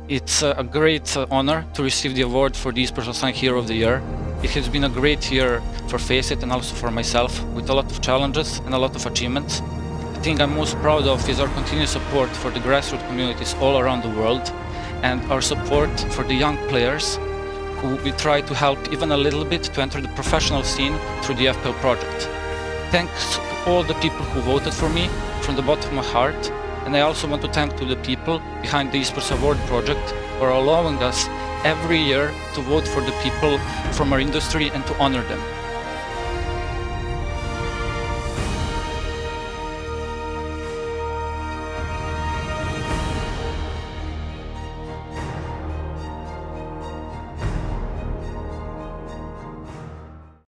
It's a great honor to receive the award for the eSports Online Hero of the Year. It has been a great year for FACEIT and also for myself, with a lot of challenges and a lot of achievements. The thing I'm most proud of is our continued support for the grassroots communities all around the world, and our support for the young players who we try to help even a little bit to enter the professional scene through the FPL project. Thanks to all the people who voted for me from the bottom of my heart, and I also want to thank to the people behind the eSports Award project for allowing us every year to vote for the people from our industry and to honor them.